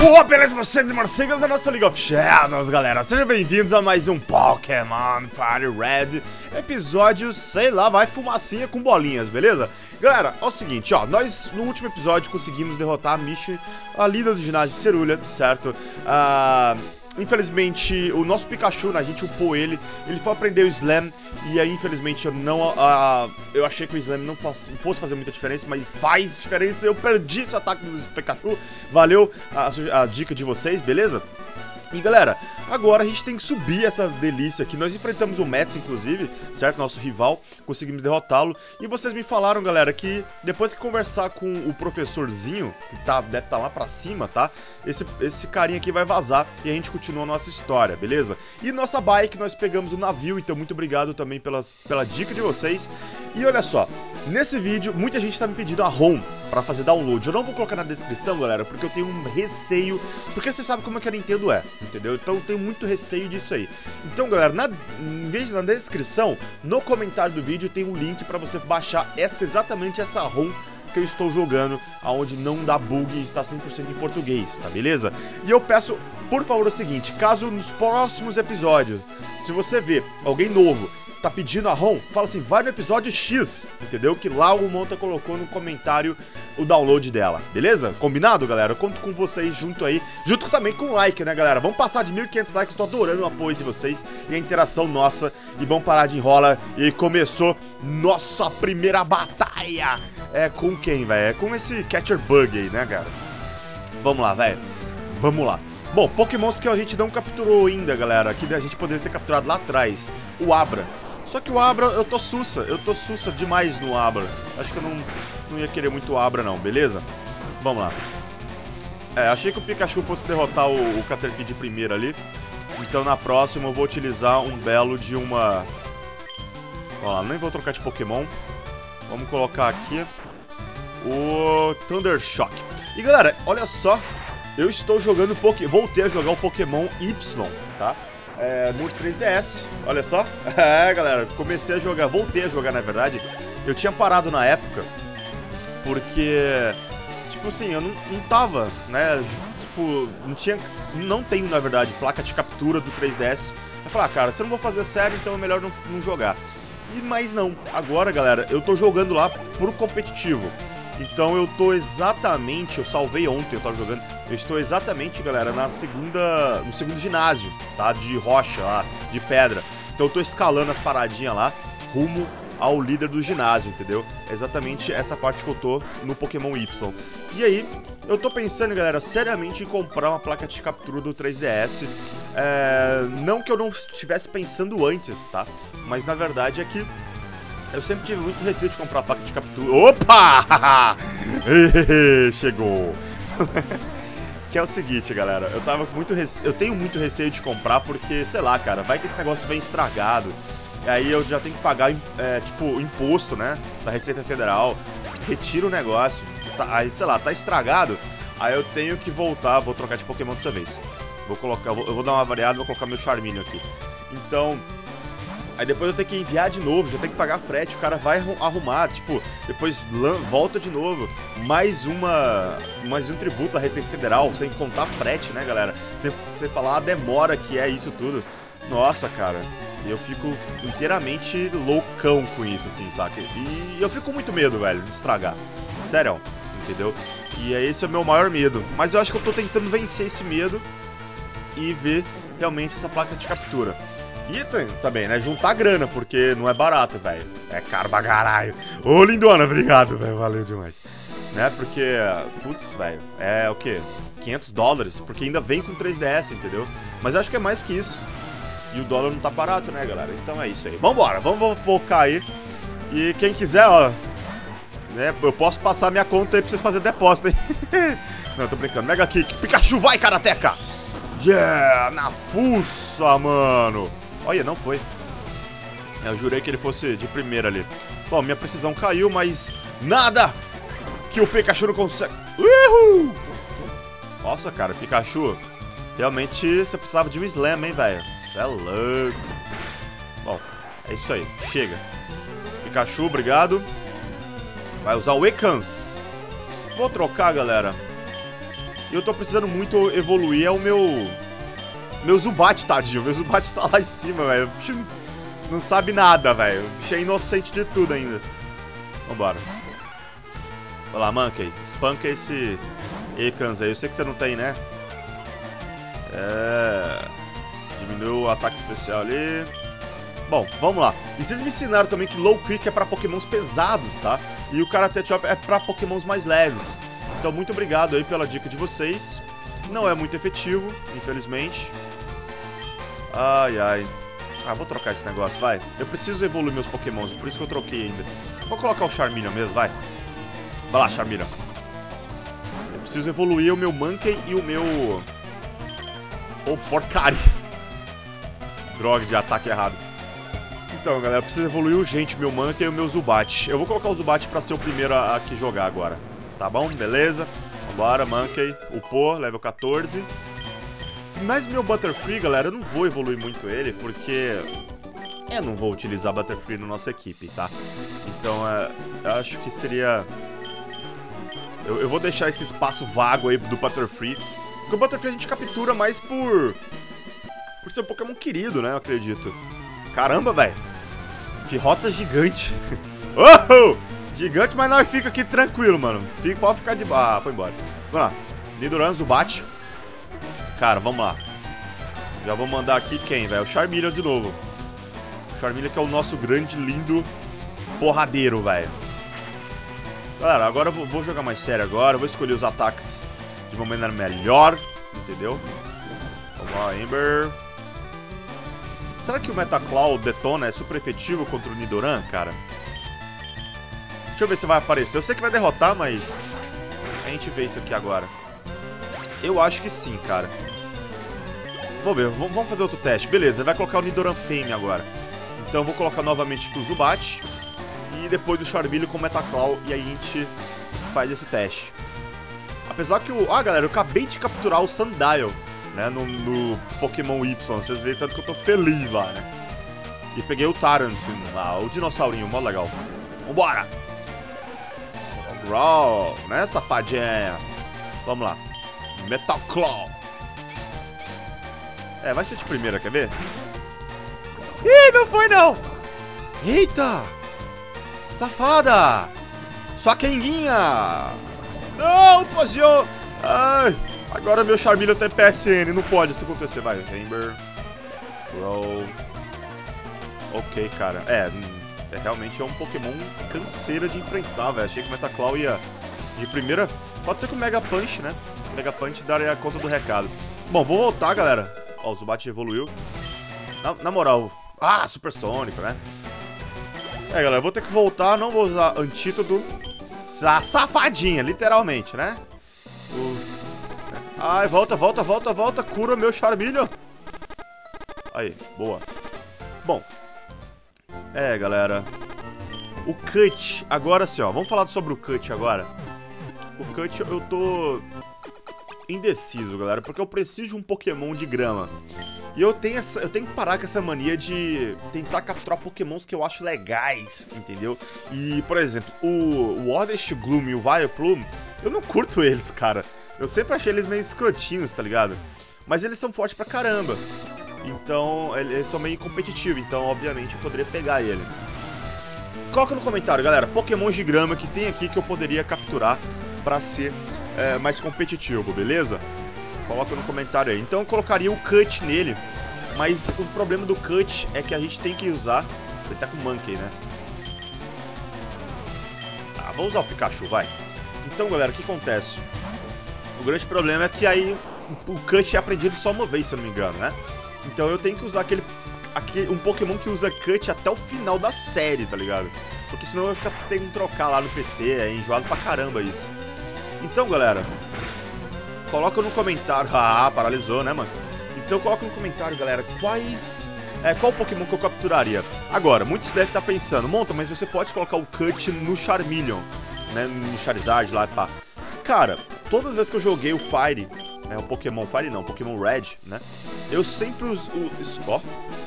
Boa, beleza, morcegos e morcegas da nossa League of Shadows, galera. Sejam bem-vindos a mais um Pokémon Fire Red, episódio, sei lá, vai fumacinha com bolinhas, beleza? Galera, é o seguinte, ó, nós no último episódio conseguimos derrotar a Mishi, a líder do ginásio de Cerulha, certo? Infelizmente, o nosso Pikachu, né, a gente upou ele foi aprender o Slam, e aí infelizmente eu achei que o Slam não fosse fazer muita diferença, mas faz diferença, eu perdi esse ataque do Pikachu, valeu a dica de vocês, beleza? E galera, agora a gente tem que subir essa delícia aqui. Nós enfrentamos o Mets, inclusive, certo? Nosso rival, conseguimos derrotá-lo. E vocês me falaram, galera, que depois que conversar com o professorzinho, que deve estar lá pra cima, tá? Esse carinha aqui vai vazar e a gente continua a nossa história, beleza? E nossa bike, nós pegamos o navio, então muito obrigado também pela dica de vocês. E olha só, nesse vídeo, muita gente tá me pedindo a ROM pra fazer download. Eu não vou colocar na descrição, galera, porque eu tenho um receio, porque você sabe como é que a Nintendo é, entendeu? Então eu tenho muito receio disso aí. Então, galera, em vez na descrição, no comentário do vídeo tem um link pra você baixar exatamente essa ROM que eu estou jogando, aonde não dá bug e está 100% em português, tá beleza? E eu peço, por favor, o seguinte, caso nos próximos episódios, se você vê alguém novo tá pedindo a ROM, fala assim, vai no episódio X, entendeu? Que lá o Monta colocou no comentário o download dela, beleza? Combinado, galera? Eu conto com vocês junto aí, junto também com o like, né, galera? Vamos passar de 1.500 likes, eu tô adorando o apoio de vocês e a interação nossa, e vamos parar de enrola, e começou nossa primeira batalha. É com quem, velho? É com esse Catcher Bug aí, né, cara? Vamos lá, velho. Vamos lá. Bom, Pokémons que a gente não capturou ainda, galera, que a gente poderia ter capturado lá atrás. O Abra. Só que o Abra, eu tô sussa demais no Abra. Acho que eu não ia querer muito o Abra não, beleza? Vamos lá. Achei que o Pikachu fosse derrotar o Caterpie de primeira ali. Então na próxima eu vou utilizar um belo de uma... Ó lá, nem vou trocar de Pokémon. Vamos colocar aqui o Thunder Shock. E galera, olha só, eu estou jogando voltei a jogar o Pokémon Y, tá? No 3DS, olha só. Galera, voltei a jogar na verdade. Eu tinha parado na época porque, tipo assim, eu não tava, né, tipo, não tenho na verdade placa de captura do 3DS. Eu falei, cara, se eu não vou fazer sério, então é melhor não jogar. Mas não, agora galera, eu tô jogando lá pro competitivo. Então eu tô exatamente, eu salvei ontem, eu tava jogando. Eu estou exatamente, galera, no segundo ginásio, tá? De rocha lá, de pedra. Então eu tô escalando as paradinhas lá, rumo ao líder do ginásio, entendeu? É exatamente essa parte que eu tô no Pokémon Y. E aí, eu tô pensando, galera, seriamente em comprar uma placa de captura do 3DS. Não que eu não estivesse pensando antes, tá? Mas na verdade é que eu sempre tive muito receio de comprar a placa de captura. Opa! Chegou! Que é o seguinte, galera, eu tenho muito receio de comprar porque, sei lá, cara, vai que esse negócio vem estragado. E aí eu já tenho que pagar, tipo, imposto, né, da Receita Federal, retira o negócio, aí, sei lá, tá estragado, aí eu tenho que voltar, vou trocar de Pokémon dessa vez. Eu vou dar uma variada, vou colocar meu Charmeleon aqui. Então, aí depois eu tenho que enviar de novo, já tenho que pagar frete, o cara vai arrumar, tipo, depois volta de novo, mais um tributo da Receita Federal, sem contar frete, né, galera? Você falar a demora que é isso tudo. Nossa, cara, eu fico inteiramente loucão com isso, assim, saca? E eu fico com muito medo, velho, de estragar. Sério, entendeu? E esse é o meu maior medo. Mas eu acho que eu tô tentando vencer esse medo e ver realmente essa placa de captura. E também, né, juntar grana, porque não é barato, velho. É caro pra caralho. Ô, lindona, obrigado, velho, valeu demais. Né, porque, putz, velho, é o quê? $500? Porque ainda vem com 3DS, entendeu? Mas acho que é mais que isso. E o dólar não tá barato, né, galera? Então é isso aí. Vambora, vamos focar aí. E quem quiser, ó, né, eu posso passar minha conta aí pra vocês fazerem depósito, hein? Não, tô brincando. Mega Kick. Pikachu, vai, Karateka! Yeah, na fuça, mano. Olha, não foi. Eu jurei que ele fosse de primeira ali. Bom, minha precisão caiu, mas nada que o Pikachu não consegue. Uhul! Nossa, cara, Pikachu, realmente você precisava de um Slam, hein, velho? Você é louco. Bom, é isso aí, chega. Pikachu, obrigado. Vai usar o Ekans. Vou trocar, galera. E eu tô precisando muito evoluir é o meu Zubat, tadinho. Meu Zubat tá lá em cima, velho. O bicho não sabe nada, velho. O bicho é inocente de tudo ainda. Vambora. Vai lá, Monkey. Espanca esse Ekans aí. Eu sei que você não tem, né? Diminuiu o ataque especial ali. Bom, vamos lá. E vocês me ensinaram também que Low Kick é pra pokémons pesados, tá? E o Karate Chop é pra pokémons mais leves. Então, muito obrigado aí pela dica de vocês. Não é muito efetivo, infelizmente. Ai, ai. Ah, vou trocar esse negócio, vai. Eu preciso evoluir meus pokémons, por isso que eu troquei ainda. Vou colocar o Charmeleon mesmo, vai. Vai lá, Charmeleon. Eu preciso evoluir o meu Monkey e o meu... Oh, porcaria. Droga de ataque errado. Então, galera, eu preciso evoluir urgente o meu Monkey e o meu Zubat. Eu vou colocar o Zubat pra ser o primeiro a aqui jogar agora. Tá bom? Beleza? Vambora, Monkey. Upou, level 14. Mas meu Butterfree, galera, eu não vou evoluir muito ele, porque eu não vou utilizar Butterfree na nossa equipe, tá? Então, eu acho que seria... Eu vou deixar esse espaço vago aí do Butterfree. Porque o Butterfree a gente captura mais por ser um Pokémon querido, né? Eu acredito. Caramba, velho. Que rota gigante. Oh! Gigante, mas nós fica aqui tranquilo, mano. Pode ficar de... Ah, foi embora. Vamos lá. Nidoran, Zubat. Cara, vamos lá. Já vou mandar aqui quem, velho? O Charmeleon de novo. O Charmeleon que é o nosso grande, lindo porradeiro, velho. Galera, agora eu vou jogar mais sério agora. Eu vou escolher os ataques de uma maneira melhor. Entendeu? Vamos lá, Ember. Será que o Metaclaw detona é super efetivo contra o Nidoran, cara? Deixa eu ver se vai aparecer. Eu sei que vai derrotar, mas a gente vê isso aqui agora. Eu acho que sim, cara. Vamos ver, vamos fazer outro teste. Beleza, vai colocar o Nidoran Fame agora. Então eu vou colocar novamente o Zubat. E depois do Charmeleon com o Metaclaw. E aí a gente faz esse teste. Apesar que o... Ah, galera, eu acabei de capturar o Sandile, né, no Pokémon Y. Vocês veem tanto que eu tô feliz lá, né? E peguei o Tarantin lá, o dinossaurinho, mó legal. Vambora! Growl, né, safadinha? Vamos lá. Metal Claw. Vai ser de primeira, quer ver? Ih, não foi não! Eita! Safada! Sua quenguinha! Não, Pozio! Ai! Agora meu Charmeleon tem PSN, não pode isso acontecer. Vai, Ember. Growl. Ok, cara. Realmente é um Pokémon canseira de enfrentar, velho. Achei que o Metaclaw ia de primeira. Pode ser que o Mega Punch, né? O Mega Punch daria conta do recado. Bom, vou voltar, galera. Ó, o Zubat evoluiu. Na moral. Ah, Supersônico, né? Galera, eu vou ter que voltar. Não vou usar Antídoto. Safadinha, literalmente, né? Ai, volta. Cura meu Charmeleon. Aí, boa. Bom. Galera. O Cut. Agora sim, ó. Vamos falar sobre o Cut agora. O Cut eu tô indeciso, galera. Porque eu preciso de um Pokémon de grama. E eu tenho que parar com essa mania de tentar capturar Pokémons que eu acho legais, entendeu? E, por exemplo, o Oddish Gloom e o Vileplume, eu não curto eles, cara. Eu sempre achei eles meio escrotinhos, tá ligado? Mas eles são fortes pra caramba. Então, eles são meio competitivos. Então, obviamente, eu poderia pegar ele. Coloca no comentário, galera, Pokémons de grama que tem aqui que eu poderia capturar pra ser mais competitivo, beleza? Coloca no comentário aí. Então eu colocaria o Cut nele. Mas o problema do Cut é que a gente tem que usar... Ele tá com o Monkey, né? Ah, vou usar o Pikachu, vai. Então, galera, o que acontece? O grande problema é que aí o Cut é aprendido só uma vez, se eu não me engano, né? Então eu tenho que usar um Pokémon que usa Cut até o final da série, tá ligado? Porque senão eu vou ficar tendo que trocar lá no PC, é enjoado pra caramba isso. Então, galera... Coloca no comentário... Ah, paralisou, né, mano? Então coloca no comentário, galera, qual Pokémon que eu capturaria. Agora, muitos devem estar pensando, Monta, mas você pode colocar o Cut no Charmeleon, né, no Charizard lá, pá. Cara, todas as vezes que eu joguei o Fire, o Pokémon Fire não, Pokémon Red, né, eu sempre uso... Ó,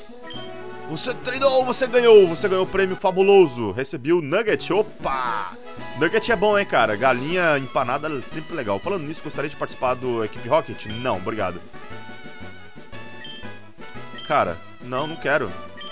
você treinou, você ganhou o prêmio fabuloso, recebi o Nugget, opa! Nugget é bom, hein, cara. Galinha empanada é sempre legal. Falando nisso, gostaria de participar do Equipe Rocket? Não, obrigado. Cara, não quero.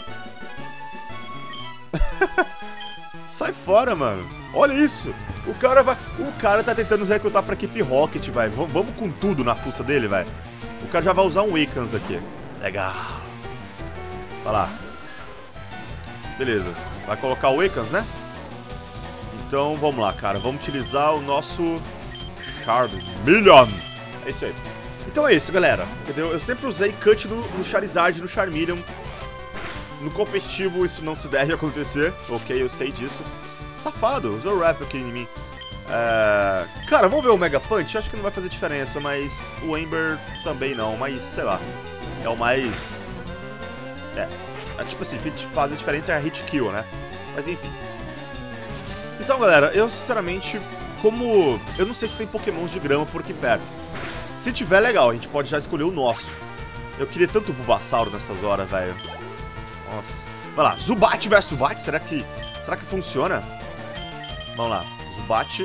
Sai fora, mano. Olha isso. O cara tá tentando recrutar pra Equipe Rocket, velho. Vamos com tudo na fuça dele, velho. O cara já vai usar um Wakens aqui. Legal. Vai lá. Beleza. Vai colocar o Wakens, né? Então, vamos lá, cara. Vamos utilizar o nosso Charmeleon. É isso aí. Então é isso, galera. Entendeu? Eu sempre usei Cut no Charizard, no Charmeleon. No competitivo isso não se deve acontecer. Ok, eu sei disso. Safado, usou o Rap aqui em mim. Cara, vamos ver o Mega Punch? Acho que não vai fazer diferença, mas o Ember também não. Mas, sei lá, é o mais... tipo assim, fazer diferença é a Hit Kill, né? Mas enfim. Então, galera, eu sinceramente, como... Eu não sei se tem Pokémons de grama por aqui perto. Se tiver, legal, a gente pode já escolher o nosso. Eu queria tanto o Bulbasauro nessas horas, velho. Nossa. Vai lá, Zubat versus Zubat, será que funciona? Vamos lá, Zubat.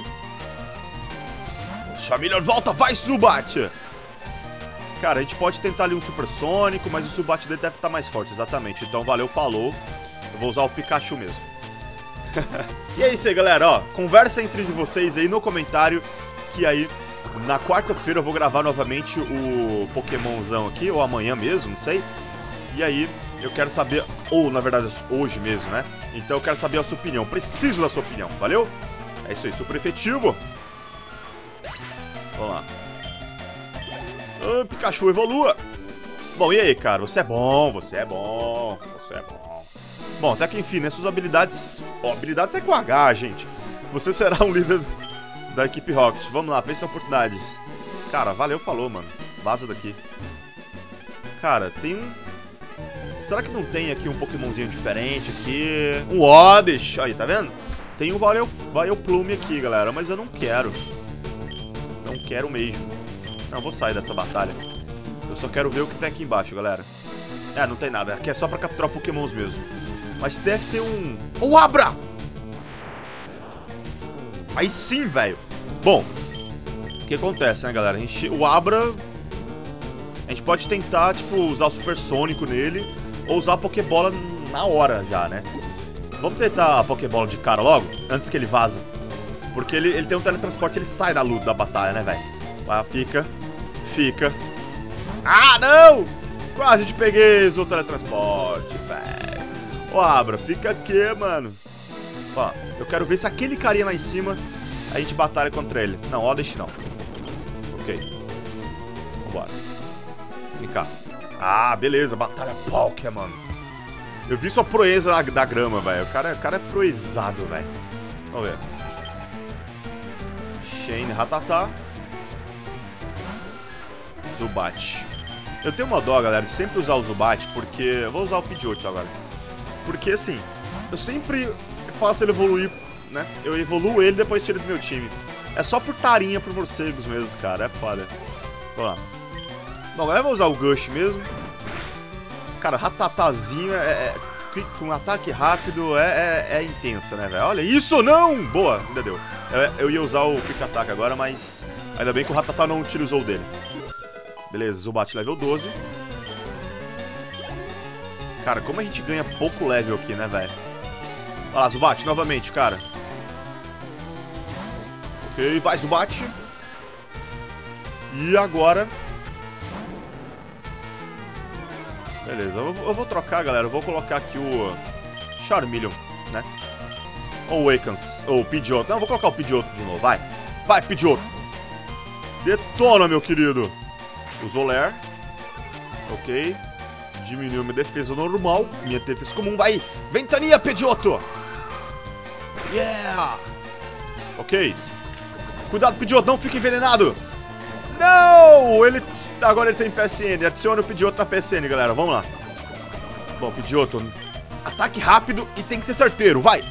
O Charmeleon volta, vai Zubat! Cara, a gente pode tentar ali um Supersônico, mas o Zubat dele deve estar mais forte, exatamente. Então valeu, falou. Eu vou usar o Pikachu mesmo. E é isso aí, galera, ó. Conversa entre vocês aí no comentário, que aí na quarta-feira eu vou gravar novamente o Pokémonzão aqui, ou amanhã mesmo, não sei. E aí eu quero saber, ou na verdade hoje mesmo, né? Então eu quero saber a sua opinião, preciso da sua opinião, valeu? É isso aí, super efetivo. Vamos lá. Pikachu evolua. Bom, e aí, cara? Você é bom, você é bom, você é bom. Bom, até que enfim, né? Suas habilidades... habilidades é com H, gente. Você será um líder da Equipe Rocket. Vamos lá, pense na oportunidade. Cara, valeu, falou, mano. Vaza daqui. Cara, tem um... Será que não tem aqui um Pokémonzinho diferente aqui? Um Oddish. Aí, tá vendo? Tem um Vileplume aqui, galera. Mas eu não quero. Não quero mesmo. Não, vou sair dessa batalha. Eu só quero ver o que tem aqui embaixo, galera. Não tem nada. Aqui é só pra capturar Pokémons mesmo. Mas deve ter um... Oh, Abra! Aí sim, velho. Bom, o que acontece, né, galera? O Abra... A gente pode tentar, tipo, usar o Supersônico nele. Ou usar a Pokébola na hora já, né? Vamos tentar a Pokébola de cara logo, antes que ele vaza. Porque ele tem um teletransporte, ele sai da luta da batalha, né, velho? Fica. Ah, não! Quase te peguei, usou o teletransporte, velho. Ô, Abra, fica aqui, mano. Ó, eu quero ver se aquele carinha lá em cima a gente batalha contra ele. Não, Oddish não. Ok. Vambora. Vem cá. Ah, beleza, batalha Pokémon. Eu vi sua proeza da grama, velho. O cara é proezado, velho. Vamos ver. Shane, Rattata. Zubat. Eu tenho uma dó, galera, de sempre usar o Zubat, porque... Eu vou usar o Pidgeotto agora. Porque, assim, eu sempre faço ele evoluir, né? Eu evoluo ele e depois tiro do meu time. É só por tarinha por morcegos mesmo, cara. É foda. Vamos lá. Bom, agora eu vou usar o Gush mesmo. Cara, Rattatazinho com um ataque rápido é intenso, né, velho? Olha isso, não! Boa, ainda deu. Eu ia usar o Quick Attack agora, mas ainda bem que o Rattata não utilizou o dele. Beleza, Zubat level 12. Cara, como a gente ganha pouco level aqui, né, velho? Vai lá, Zubat, novamente, cara. Ok, vai, Zubat. E agora... Beleza, eu vou trocar, galera. Eu vou colocar aqui o Charmeleon, né? Ou o Wakens, ou o Pidgeotto. Não, eu vou colocar o Pidgeotto de novo, vai. Vai, Pidgeotto. Detona, meu querido. Usou Lair. Ok. Diminuiu minha defesa normal. Minha defesa comum, vai. Ventania, Pidgeotto. Yeah. Ok. Cuidado, Pidgeotto, não fica envenenado. Não! Agora ele tem PSN. Adiciona o Pidgeotto na PSN, galera. Vamos lá. Bom, Pidgeotto. Ataque rápido e tem que ser certeiro. Vai!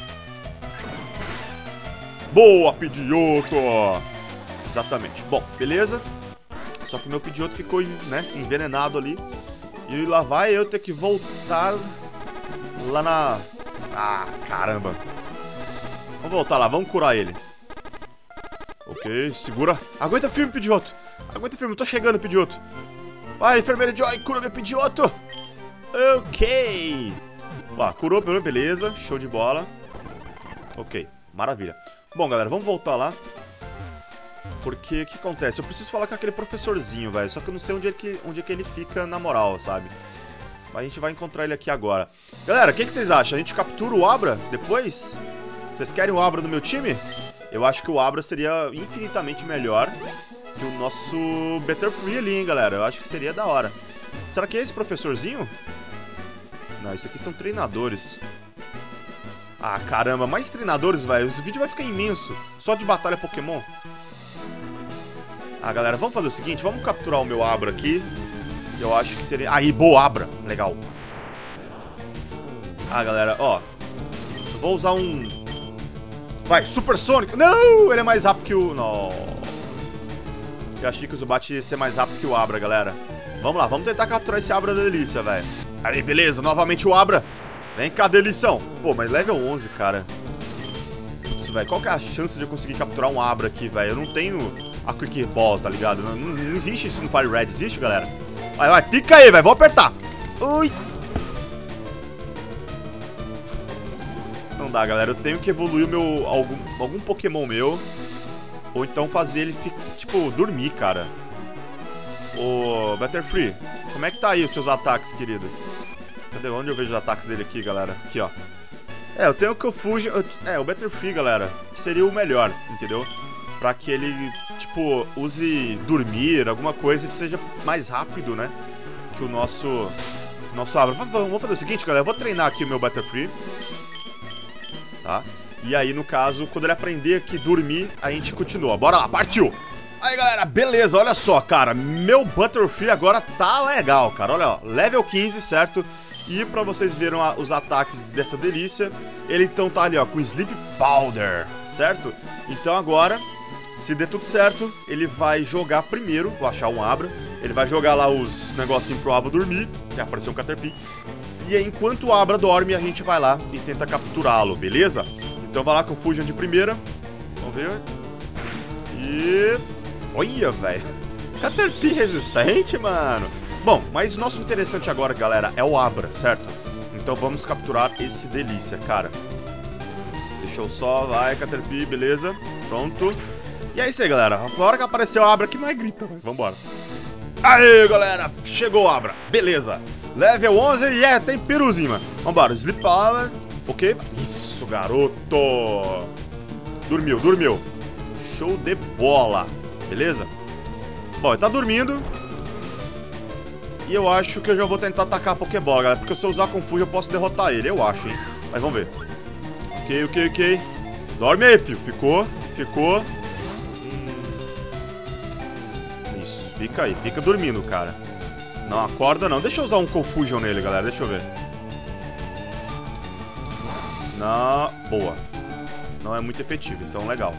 Boa, Pidgeotto! Exatamente. Bom, beleza. Só que o meu Pidgeotto ficou, né, envenenado ali. E lá vai eu ter que voltar lá na... Ah, caramba. Vamos voltar lá, vamos curar ele. Ok, segura. Aguenta firme, Pidgeotto. Aguenta firme, eu tô chegando, Pidgeotto. Vai, enfermeira Joy, cura meu Pidgeotto. Ok. Ó, curou, beleza. Show de bola. Ok, maravilha. Bom, galera, vamos voltar lá. Porque, o que acontece? Eu preciso falar com aquele professorzinho, velho. Só que eu não sei onde é que ele fica na moral, sabe? Mas a gente vai encontrar ele aqui agora. Galera, o que vocês acham? A gente captura o Abra depois? Vocês querem o Abra no meu time? Eu acho que o Abra seria infinitamente melhor que o nosso Butterfree ali, hein, galera? Eu acho que seria da hora. Será que é esse professorzinho? Não, isso aqui são treinadores. Ah, caramba, mais treinadores, velho. O vídeo vai ficar imenso. Só de batalha Pokémon. Ah, galera, vamos fazer o seguinte. Vamos capturar o meu Abra aqui. Eu acho que seria... Aí, boa, Abra. Legal. Ah, galera, ó. Eu vou usar um... Vai, Super Sonic. Não, ele é mais rápido que o... Não. Eu achei que o Zubat ia ser mais rápido que o Abra, galera. Vamos lá, vamos tentar capturar esse Abra da delícia, velho. Aí, beleza, novamente o Abra. Vem cá, delição. Pô, mas level 11, cara. Putz, velho, qual que é a chance de eu conseguir capturar um Abra aqui, velho? Eu não tenho a Quick Ball, tá ligado? Não existe isso no Fire Red, existe, galera? Vai, fica aí, velho, vou apertar. Ui. Não dá, galera, eu tenho que evoluir o meu... Algum Pokémon meu. Ou então fazer ele, tipo, dormir, cara. Ô, Butterfree, como é que tá aí os seus ataques, querido? Cadê? Onde eu vejo os ataques dele aqui, galera? Aqui, ó. É, eu tenho que eu fuja... o Butterfree, galera, seria o melhor, entendeu? Pra que ele, tipo, use dormir, alguma coisa e seja mais rápido, né? Que o nosso Abra. Vamos fazer o seguinte, galera. Eu vou treinar aqui o meu Butterfree. Tá? E aí, no caso, quando ele aprender aqui dormir, a gente continua. Bora lá, partiu! Aí, galera, beleza, olha só, cara. Meu Butterfree agora tá legal, cara. Olha, ó, level 15, certo? E pra vocês verem os ataques dessa delícia, ele então tá ali, ó, com Sleep Powder, certo? Então agora, se der tudo certo, ele vai jogar primeiro, vou achar um Abra. Ele vai jogar lá os negocinhos pro Abra dormir, que apareceu um Caterpie. E aí, enquanto o Abra dorme, a gente vai lá e tenta capturá-lo, beleza? Então vai lá com o Fusion de primeira. Vamos ver. E... olha, velho. Caterpie resistente, mano. Bom, mas nosso interessante agora, galera, é o Abra, certo? Então vamos capturar esse delícia, cara. Deixa eu só... vai, Caterpie, beleza. Pronto. E é isso aí, galera. A hora que apareceu o Abra aqui, não é grita, velho. Vambora. Aê, galera. Chegou o Abra. Beleza. Level 11 e tem peruzinho, mano. Vambora. Sleep Power. Ok. Isso, garoto. Dormiu. Show de bola. Beleza? Bom, ele tá dormindo. E eu acho que eu já vou tentar atacar a Pokébola, galera. Porque se eu usar Confusion eu posso derrotar ele. Eu acho, hein. Mas vamos ver. Ok. Dorme aí, filho. Ficou. Isso. Fica aí. Fica dormindo, cara. Não acorda, não. Deixa eu usar um Confusion nele, galera. Deixa eu ver. Não. Boa. Não é muito efetivo, então legal.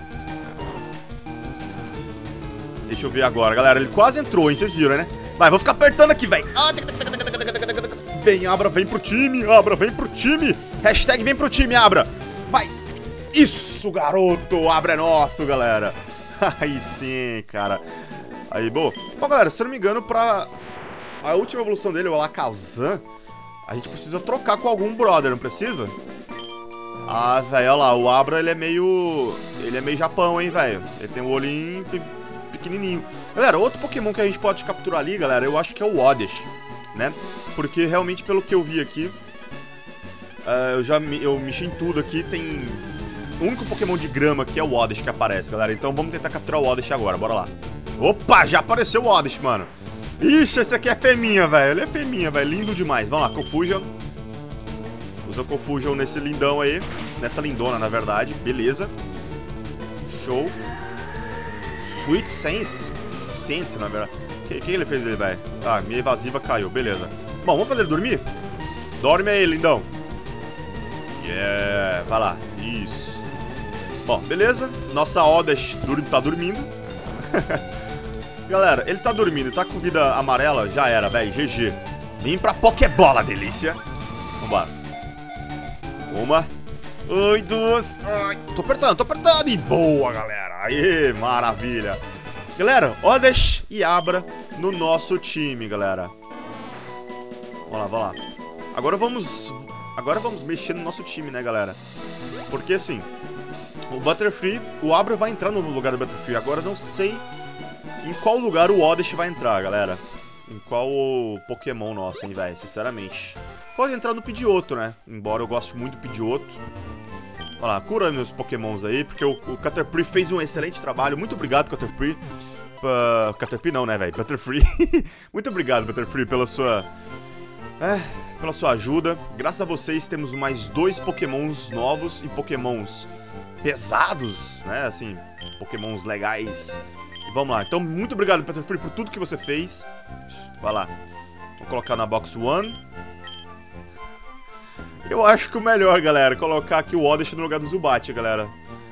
Deixa eu ver agora, galera. Ele quase entrou, hein? Vocês viram, né? Vai, vou ficar apertando aqui, velho. Vem, Abra, vem pro time. Abra, vem pro time. Hashtag vem pro time, Abra. Vai. Isso, garoto. Abra é nosso, galera. Aí sim, cara. Aí, boa. Bom, galera, se eu não me engano, pra a última evolução dele, o Alakazam, a gente precisa trocar com algum brother, não precisa? Ah, velho, olha lá. O Abra, ele é meio Japão, hein, velho. Ele tem um olhinho pequenininho. Galera, outro Pokémon que a gente pode capturar ali, galera, eu acho que é o Oddish, né? Porque realmente, pelo que eu vi aqui, eu mexi em tudo aqui, tem... O único Pokémon de grama aqui é o Oddish que aparece, galera. Então vamos tentar capturar o Oddish agora, bora lá. Opa, já apareceu o Oddish, mano. Ixi, esse aqui é feminha, velho. Ele é feminha, velho, lindo demais. Vamos lá, Confusion. Usa Confusion nesse lindão aí. Nessa lindona, na verdade, beleza. Show. Sweet Sense. Scent, na verdade. O que ele fez ali, velho? Ah, minha evasiva caiu, beleza. Bom, vamos fazer ele dormir? Dorme aí, lindão. Yeah, vai lá. Isso. Bom, beleza. Nossa Oddish tá dormindo. Galera, ele tá dormindo, tá com vida amarela, já era, velho. GG. Vem pra Pokébola, delícia. Vambora. Uma. Ai, duas. Ai, tô apertando. E boa, galera. Aí, maravilha. Galera, Oddish e Abra no nosso time, galera. Vamos lá. Agora vamos mexer no nosso time, né, galera? Porque, assim, o Butterfree, o Abra vai entrar no lugar do Butterfree. Agora eu não sei em qual lugar o Oddish vai entrar, galera. Em qual Pokémon nosso, hein, velho? Sinceramente. Pode entrar no Pidgeotto, né? Embora eu goste muito do Pidgeotto. Olha lá, cura meus Pokémons aí, porque o Caterpie fez um excelente trabalho. Muito obrigado, Caterpie. Caterpie não, né, velho? Butterfree. Muito obrigado, Butterfree, pela sua ajuda. Graças a vocês temos mais 2 Pokémons novos e Pokémons pesados, né? Assim, Pokémons legais. E vamos lá. Então, muito obrigado, Butterfree, por tudo que você fez. Vai lá. Vou colocar na Box 1. Eu acho que o melhor, galera, é colocar aqui o Oddish no lugar do Zubat, galera.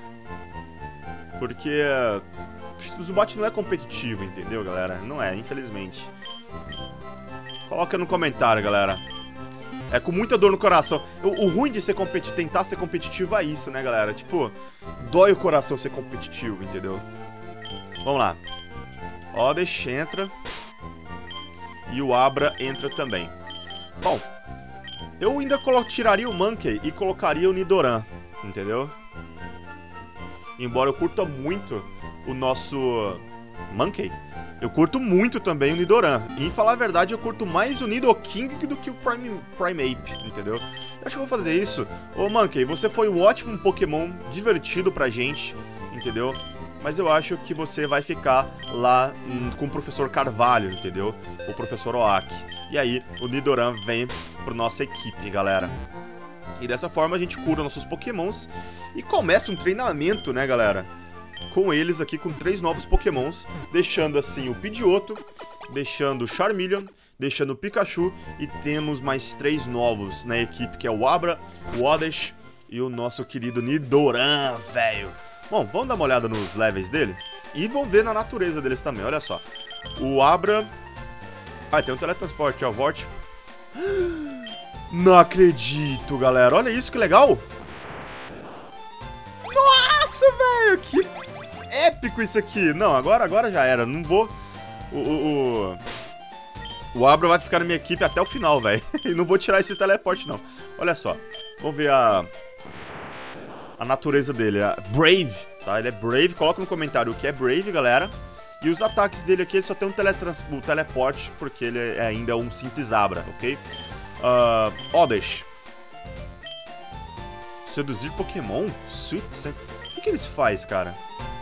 Porque o Zubat não é competitivo, entendeu, galera? Não é, infelizmente. Coloca no comentário, galera. É com muita dor no coração. O ruim de tentar ser competitivo é isso, né, galera? Tipo, dói o coração ser competitivo, entendeu? Vamos lá. Oddish entra. E o Abra entra também. Bom, eu ainda tiraria o Mankey e colocaria o Nidoran, entendeu? Embora eu curta muito o nosso Mankey, eu curto muito também o Nidoran. E, em falar a verdade, eu curto mais o Nidoking do que o Primeape, entendeu? Eu acho que eu vou fazer isso. Ô, Mankey, você foi um ótimo Pokémon, divertido pra gente, entendeu? Mas eu acho que você vai ficar lá com o Professor Carvalho, entendeu? O Professor Oak. E aí, o Nidoran vem pra nossa equipe, galera. E dessa forma a gente cura nossos Pokémons e começa um treinamento, né, galera? Com eles aqui, com 3 novos Pokémons, deixando assim o Pidgeotto, deixando o Charmeleon, deixando o Pikachu e temos mais 3 novos na equipe, que é o Abra, o Oddish e o nosso querido Nidoran, velho. Bom, vamos dar uma olhada nos levels dele e vamos ver na natureza deles também, olha só. O Abra... Ah, tem um teletransporte, ó, volte. Não acredito, galera. Olha isso, que legal. Nossa, velho, que épico isso aqui. Não, agora já era. Não vou... O Abra vai ficar na minha equipe até o final, velho. E não vou tirar esse teleporte, não. Olha só. Vamos ver a natureza dele. A Brave, tá? Ele é Brave. Coloca no comentário o que é Brave, galera. E os ataques dele aqui, ele só tem um teleporte, porque ele ainda é um simples Abra, ok? Oddish. Seduzir Pokémon? Sweet Scent. O que eles fazem, cara?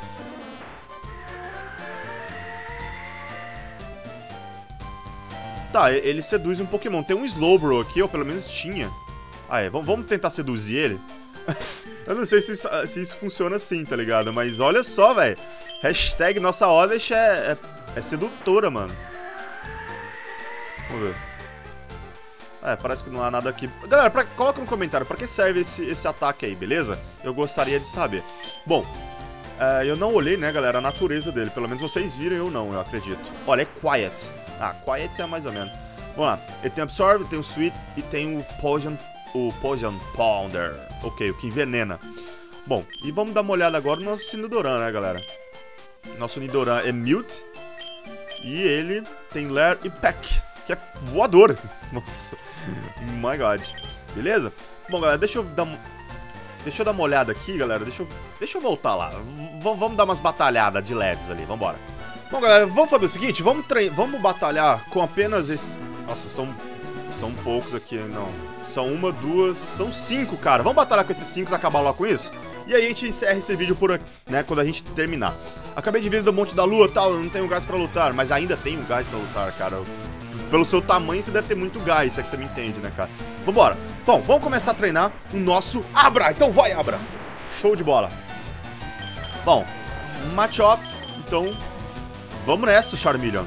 Tá, ele seduz um Pokémon. Tem um Slowbro aqui, ou pelo menos tinha. Ah, é. Vamos tentar seduzir ele? Eu não sei se isso funciona assim, tá ligado? Mas olha só, velho. Hashtag nossa Oddish é sedutora, mano. Vamos ver. Parece que não há nada aqui. Galera, coloca no comentário pra que serve esse ataque aí, beleza? Eu gostaria de saber. Bom, eu não olhei, né, galera, a natureza dele. Pelo menos vocês viram, eu não, eu acredito. Olha, é Quiet. Ah, Quiet é mais ou menos. Vamos lá. Ele tem Absorb, tem o Sweet e tem o Poison Pounder. Ok, o que envenena. Bom, e vamos dar uma olhada agora no nosso Nidoran, né, galera? Nosso Nidoran é Mute. E ele tem Lair e Peck, que é voador. Nossa, my god. Beleza? Bom, galera, deixa eu dar uma olhada aqui, galera. Deixa eu voltar lá. Vamos dar umas batalhadas de leves ali, vambora. Bom, galera, vamos fazer o seguinte. Vamos batalhar com apenas esse... Nossa, são poucos aqui, não. São 1, 2, são 5, cara. Vamos batalhar com esses 5 e acabar lá com isso? E aí a gente encerra esse vídeo por aqui, né, quando a gente terminar. Acabei de vir do Monte da Lua e tal, eu não tenho gás pra lutar, mas ainda tenho gás pra lutar, cara. Pelo seu tamanho, você deve ter muito gás, se é que você me entende, né, cara? Vambora. Bom, vamos começar a treinar o nosso Abra. Então vai, Abra. Show de bola. Bom, Machop, então vamos nessa, Charmeleon.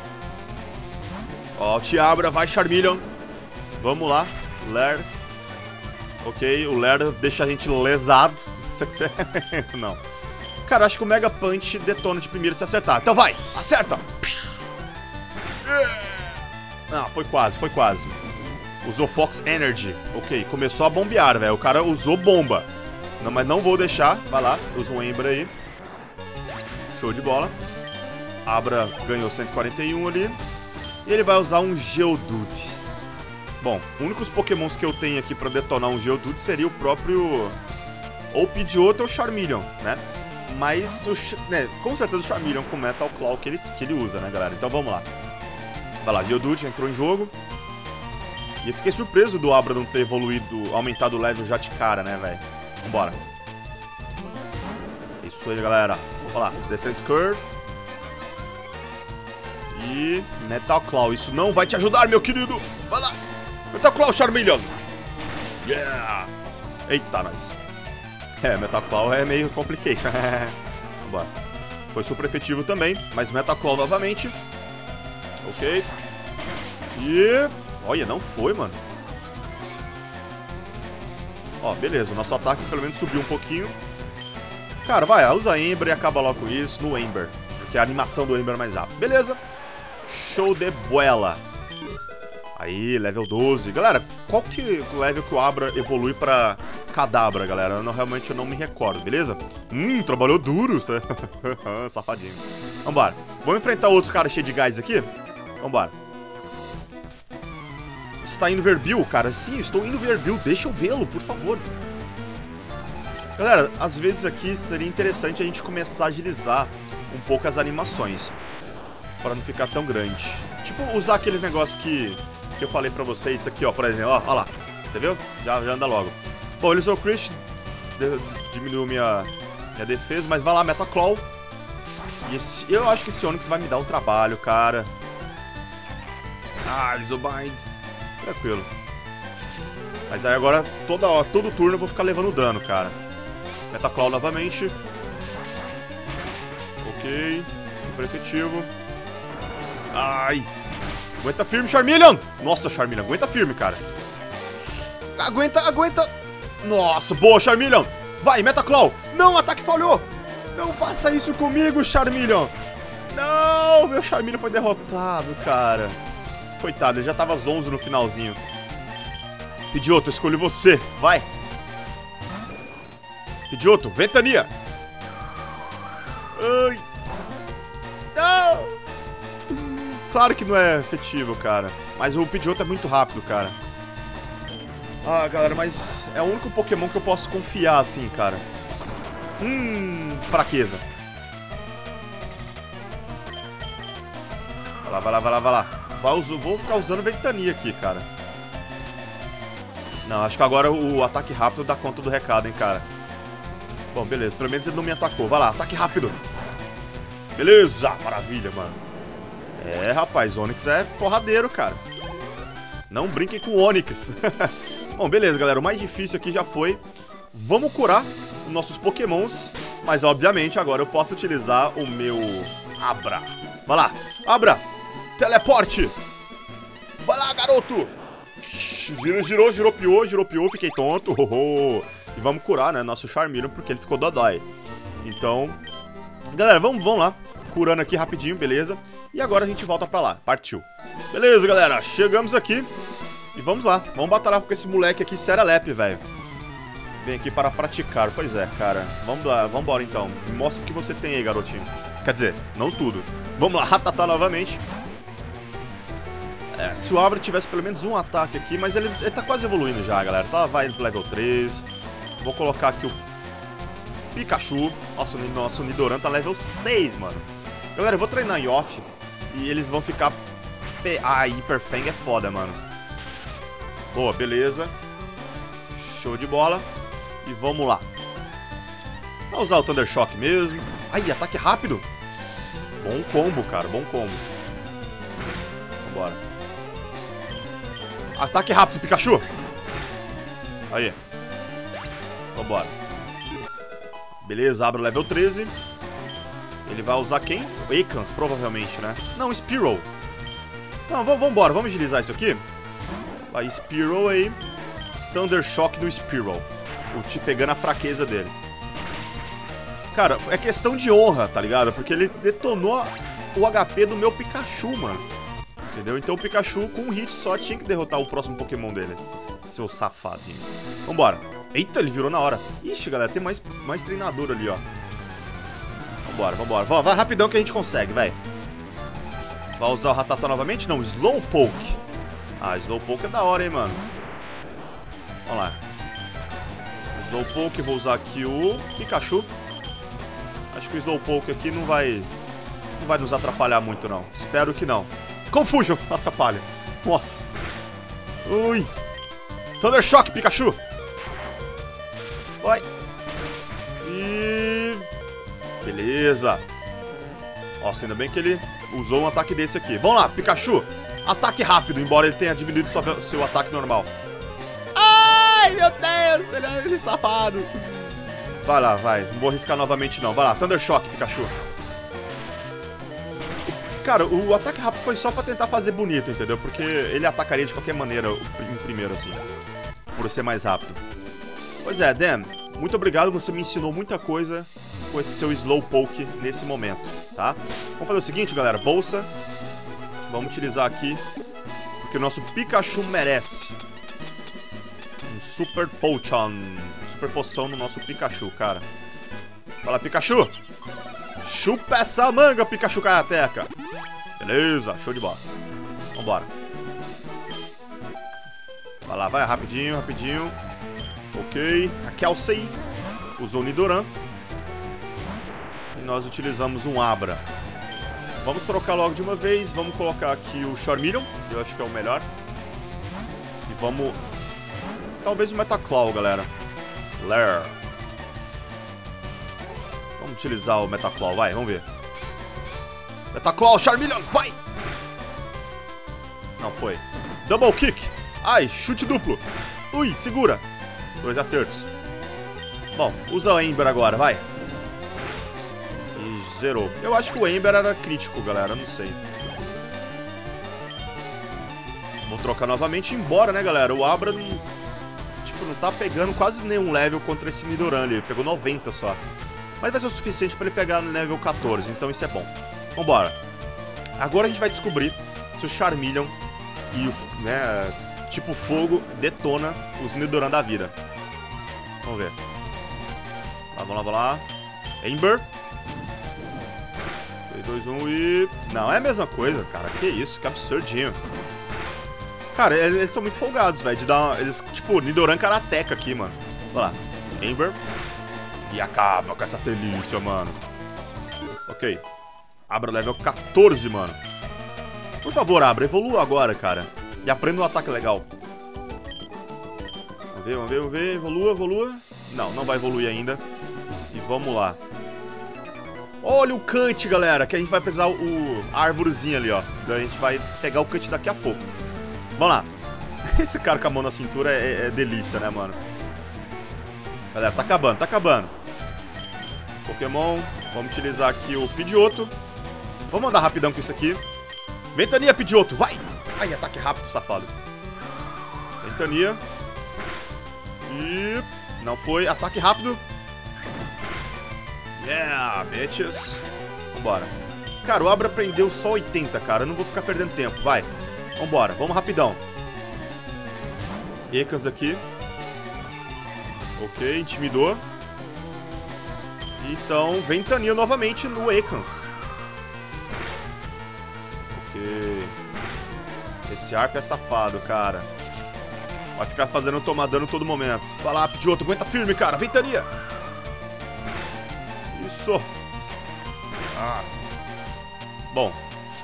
Ó, Abra, vai, Charmeleon. Vamos lá, Lair. Ok, o Lair deixa a gente lesado. Não. Cara, acho que o Mega Punch detona de primeiro se acertar. Então vai, acerta! Ah, foi quase, foi quase. Usou Fox Energy. Ok, começou a bombear, velho. O cara usou bomba. Não, mas não vou deixar. Vai lá, usa um Ember aí. Show de bola. Abra ganhou 141 ali. E ele vai usar um Geodude. Bom, os únicos pokémons que eu tenho aqui pra detonar um Geodude seria o próprio... ou Pidgeotto ou Charmeleon, né? Mas, com certeza o Charmeleon com Metal Claw que ele usa, né, galera? Então vamos lá. Vai lá, Geodude entrou em jogo. E eu fiquei surpreso do Abra não ter evoluído, aumentado o level já de cara, né, velho? Vambora. Isso aí, galera. Olha lá, Defense Curve. E Metal Claw. Isso não vai te ajudar, meu querido. Vai lá. Metal Claw, Charmeleon. Yeah. Eita, nós. Metal Claw é meio complication. Vambora. Foi super efetivo também. Mas Metal Claw novamente. Ok. E... olha, não foi, mano. Ó, beleza. O nosso ataque pelo menos subiu um pouquinho. Cara, vai, usa Ember e acaba logo com isso no Ember. Porque a animação do Ember é mais rápida. Beleza. Show de bola. Aí, level 12. Galera, qual que o level que o Abra evolui pra Kadabra, galera? Realmente eu não me recordo, beleza? Trabalhou duro, safadinho. Vambora. Vamos enfrentar outro cara cheio de gás aqui? Vambora. Você tá indo ver Bill, cara? Sim, estou indo ver Bill. Deixa eu vê-lo, por favor. Galera, às vezes aqui seria interessante a gente começar a agilizar um pouco as animações. Pra não ficar tão grande. Tipo, usar aquele negócio que eu falei pra vocês. Isso aqui, ó, por exemplo. Ó lá. Entendeu? Já anda logo. Bom, ele usou o Crit. Diminuiu minha defesa. Mas vai lá, Metal Claw. E eu acho que esse Onix vai me dar um trabalho, cara. Ah, Isobind. Tranquilo. Mas aí agora, todo turno eu vou ficar levando dano, cara. Metal Claw novamente. Ok. Super efetivo. Ai. Aguenta firme, Charmeleon. Nossa, Charmeleon, aguenta firme, cara. Aguenta. Nossa, boa, Charmeleon. Vai, Metal Claw. Não, o ataque falhou. Não faça isso comigo, Charmeleon. Não, meu Charmeleon foi derrotado, cara. Coitado, ele já tava zonzo no finalzinho. Pidgeotto, eu escolho você. Vai. Pidgeotto, Ventania. Ai. Não. Claro que não é efetivo, cara. Mas o Pidgeotto é muito rápido, cara. Ah, galera, mas é o único Pokémon que eu posso confiar, assim, cara. Fraqueza. Vai lá. Vou ficar usando Ventania aqui, cara. Não, acho que agora o ataque rápido dá conta do recado, hein, cara. Bom, beleza. Pelo menos ele não me atacou. Vai lá, ataque rápido. Beleza, maravilha, mano. Rapaz, Onix é porradeiro, cara. Não brinquem com o Onix. Bom, beleza, galera. O mais difícil aqui já foi. Vamos curar os nossos Pokémons. Mas, obviamente, agora eu posso utilizar o meu Abra. Vai lá, Abra. Teleporte. Vai lá, garoto. Girou, piou. Fiquei tonto. E vamos curar, né, nosso Charmeleon, porque ele ficou dodói. Então, galera, vamos lá. Curando aqui rapidinho, beleza? E agora a gente volta pra lá. Partiu. Beleza, galera. Chegamos aqui. E vamos lá. Vamos batalhar com esse moleque aqui, Seralepe, velho. Vem aqui para praticar. Pois é, cara. Vamos lá. Vambora, então. Me mostra o que você tem aí, garotinho. Quer dizer, não tudo. Vamos lá. Ratatá novamente. Se o Abra tivesse pelo menos um ataque aqui, mas ele tá quase evoluindo já, galera. Vai pro level 3. Vou colocar aqui o Pikachu. Nossa, o nosso Nidoran tá level 6, mano. Galera, eu vou treinar em off e eles vão ficar... Hyper Fang é foda, mano. Boa, beleza. Show de bola. E vamos lá. Vou usar o Thunder Shock mesmo. Ai, ataque rápido. Bom combo, cara, bom combo. Vambora. Ataque rápido, Pikachu. Aí. Vambora. Beleza, Abra level 13. Ele vai usar quem? O Ekans, provavelmente, né? Não, Spearow. Não, vambora, vamos agilizar isso aqui. Vai, Spearow aí. Thunder Shock no Spearow. O te pegando a fraqueza dele. Cara, é questão de honra, tá ligado? Porque ele detonou o HP do meu Pikachu, mano. Entendeu? Então o Pikachu, com um hit só, tinha que derrotar o próximo Pokémon dele. Seu safadinho. Vambora. Eita, ele virou na hora. Ixi, galera, tem mais treinador ali, ó. Vambora, vambora. Vai rapidão que a gente consegue, velho. Vai usar o Rattata novamente? Não, Slowpoke. Ah, Slowpoke é da hora, hein, mano. Vamos lá. Slowpoke, vou usar aqui o Pikachu. Acho que o Slowpoke aqui não vai nos atrapalhar muito, não. Espero que não. Confusion, atrapalha. Nossa. Ui. Thunder Shock, Pikachu. Vai. E... beleza. Nossa, ainda bem que ele usou um ataque desse aqui. Vamos lá, Pikachu. Ataque rápido, embora ele tenha diminuído seu ataque normal. Ai, meu Deus. Ele é safado. Vai lá, vai. Não vou arriscar novamente, não. Vai lá, Thunder Shock, Pikachu. Cara, o ataque rápido foi só pra tentar fazer bonito, entendeu? Porque ele atacaria de qualquer maneira em primeiro, assim. Por ser mais rápido. Pois é, Dan, muito obrigado. Você me ensinou muita coisa com esse seu Slowpoke nesse momento, tá? Vamos fazer o seguinte, galera. Bolsa. Vamos utilizar aqui. Porque o nosso Pikachu merece. Um Super Potion. Super poção no nosso Pikachu, cara. Fala, Pikachu. Chupa essa manga, Pikachu Karateka. Beleza, show de bola. Vambora. Vai lá, vai, rapidinho, rapidinho. Ok, a Kelsey usou o Nidoran. E nós utilizamos um Abra. Vamos trocar logo de uma vez. Vamos colocar aqui o Charmeleon, eu acho que é o melhor. E vamos... talvez o Metaclaw, galera. Lair. Vamos utilizar o Metaclaw, vai, vamos ver. Metaclaw, Charmeleon, vai! Não foi. Double Kick. Ai, chute duplo. Ui, segura. 2 acertos. Bom, usa o Ember agora, vai. E zerou. Eu acho que o Ember era crítico, galera, não sei. Vou trocar novamente, embora, né, galera? O Abra não... tipo, não tá pegando quase nenhum level contra esse Nidoran ali. Ele pegou 90 só. Mas vai ser o suficiente pra ele pegar no level 14, então isso é bom. Vambora. Agora a gente vai descobrir se o Charmeleon e o, né, tipo fogo detona os Nidoran da vida. Vamos ver. Vamos lá. Ember. 3, 2, 1 e... não, é a mesma coisa, cara. Que isso, que absurdinho. Cara, eles são muito folgados, velho. De dar uma... eles, tipo, Nidoran Karateka aqui, mano. Vamos lá. Ember. E acaba com essa delícia, mano. Ok. Abra level 14, mano. Por favor, Abra, evolua agora, cara. E aprenda um ataque legal. Vamos ver. Evolua. Não, não vai evoluir ainda. E vamos lá. Olha o Cut, galera. Que a gente vai precisar a árvorezinha ali, ó. Daí a gente vai pegar o Cut daqui a pouco. Vamos lá. Esse cara com a mão na cintura é delícia, né, mano? Galera, tá acabando. Pokémon. Vamos utilizar aqui o Pidgeotto. Vamos andar rapidão com isso aqui. Ventania, Pidgeotto, vai! Ai, ataque rápido, safado. Ventania. E... não foi. Ataque rápido. Yeah, bitches. Vambora. Cara, o Abra prendeu só 80, cara. Eu não vou ficar perdendo tempo, vai. Vambora, vamos rapidão. Ekans aqui. Ok, intimidou. Então, Ventania novamente no Ekans. Ok. Esse Arp é safado, cara. Vai ficar fazendo tomar dano todo momento. Vai lá, Pidgeotto, aguenta firme, cara. Ventania. Isso. Ah. Bom.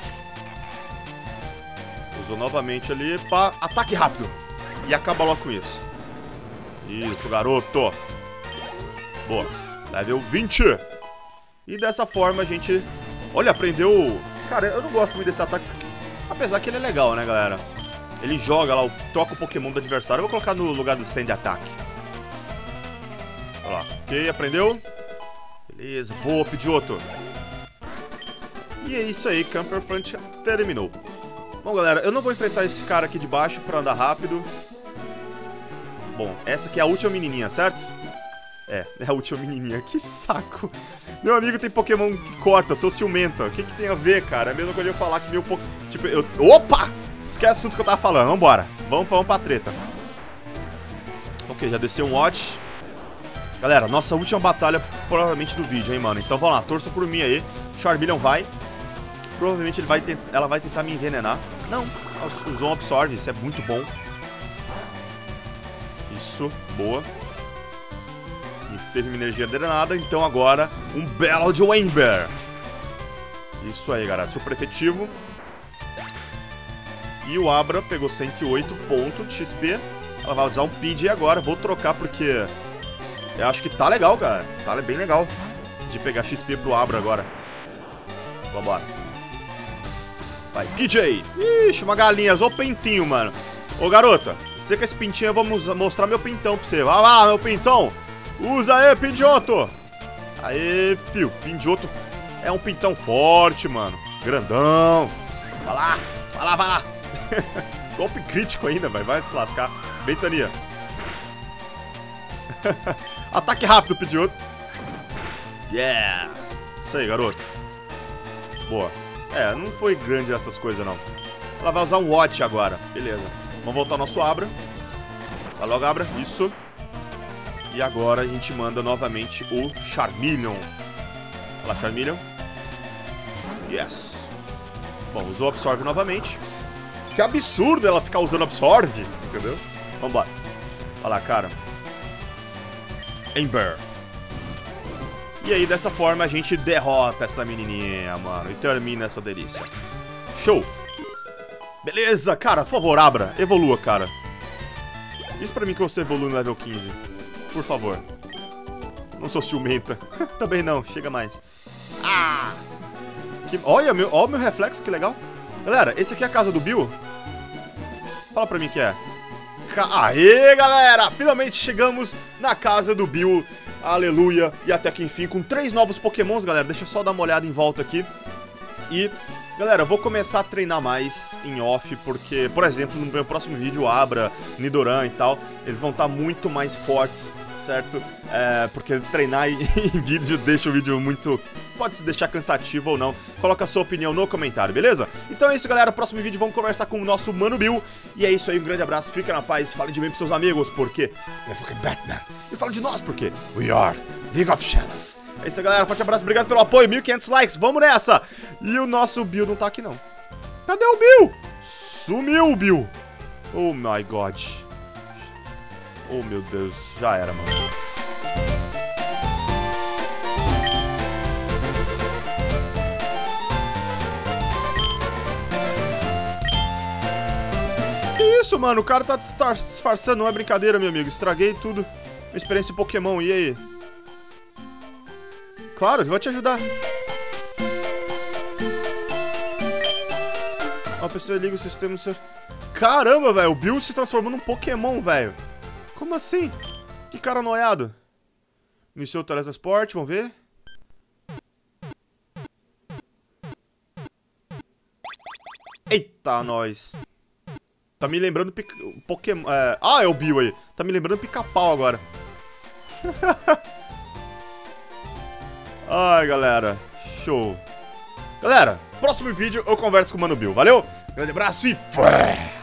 Usou novamente ali para ataque rápido. E acaba logo com isso. Isso, garoto. Boa. Level 20. E dessa forma a gente... olha, aprendeu... cara, eu não gosto muito desse ataque. Apesar que ele é legal, né, galera? Ele joga lá, troca o Pokémon do adversário. Eu vou colocar no lugar do Sand Attack. Olha lá. Ok, aprendeu. Beleza, boa, Pidgeotto. E é isso aí, Camper Front terminou. Bom, galera, eu não vou enfrentar esse cara aqui de baixo pra andar rápido. Bom, essa aqui é a última menininha, certo? É a última menininha. Que saco. Meu amigo tem Pokémon que corta, sou ciumenta. O que tem a ver, cara? É a mesma coisa eu falar que meu Pokémon... Tipo, eu... Opa! Esquece tudo que eu tava falando. Vambora. Vamos pra treta. Ok, já desceu um watch. Galera, nossa última batalha provavelmente do vídeo, hein, mano. Então vamos lá, torça por mim aí. Charmeleon vai. Provavelmente ela vai tentar me envenenar. Não, usou um absorve, isso é muito bom. Isso, boa. E teve uma energia drenada, então agora um belo de Ember. Isso aí, galera, super efetivo. E o Abra pegou 108 pontos de XP. Ela vai usar um PG agora, vou trocar porque eu acho que tá legal, cara. Tá bem legal de pegar XP pro Abra agora. Vambora. Vai, PJ. Ixi, uma galinha, usou o pintinho, mano. Ô, garota, você com esse pintinho eu vou mostrar meu pintão pra você. Vai lá, meu pintão. Usa aí, Pidgeotto. Aê, fio, Pidgeotto é um pintão forte, mano. Grandão. Vai lá, vai lá, vai lá. Golpe crítico ainda, vai se lascar. Ventania. Ataque rápido, Pidgeotto. Yeah. Isso aí, garoto. Boa. É, não foi grande essas coisas, não. Ela vai usar um Watch agora. Beleza. Vamos voltar ao nosso Abra. Vai logo, Abra. Isso. E agora a gente manda novamente o Charmeleon. Olha lá, Charmeleon. Yes. Bom, usou Absorve novamente. Que absurdo ela ficar usando Absorve. Entendeu? Vambora. Olha lá, cara. Ember. E aí, dessa forma, a gente derrota essa menininha, mano. E termina essa delícia. Show. Beleza, cara. Por favor, Abra. Evolua, cara. Diz pra mim que você evolui no level 15. Por favor. Não sou ciumenta. Também não. Chega mais. Ah! Olha o meu reflexo, que legal. Galera, esse aqui é a casa do Bill? Fala pra mim que é. Aê, galera! Finalmente chegamos na casa do Bill. Aleluia. E até que enfim, com 3 novos Pokémons, galera. Deixa eu só dar uma olhada em volta aqui. E, galera, eu vou começar a treinar mais em off, porque, por exemplo, no meu próximo vídeo, Abra, Nidoran e tal, eles vão estar muito mais fortes, certo? Porque treinar em vídeo deixa o vídeo muito... Pode se deixar cansativo ou não. Coloca a sua opinião no comentário, beleza? Então é isso, galera. No próximo vídeo vamos conversar com o nosso Mano Bill. E é isso aí, um grande abraço, fica na paz, fale de mim pros seus amigos, porque é fucking Batman. E fala de nós, porque we are League of Shadows. É isso aí, galera. Forte abraço, obrigado pelo apoio. 1500 likes, vamos nessa! E o nosso Bill não tá aqui, não. Cadê o Bill? Sumiu o Bill. Oh my god. Oh meu Deus, já era, mano. Que isso, mano? O cara tá disfarçando, não é brincadeira, meu amigo. Estraguei tudo. Minha experiência em Pokémon, e aí? Claro, eu vou te ajudar. Uma pessoa liga o sistema do seu... Caramba, velho, o Bill se transformou num Pokémon, velho. Como assim? Que cara noiado. Iniciou o teletransporte, vamos ver. Eita, nós. Tá me lembrando Pokémon... Ah, é o Bill aí. Tá me lembrando Pica-Pau agora. Ai, galera. Show. Galera, próximo vídeo eu converso com o Mano Bill. Valeu? Grande abraço e...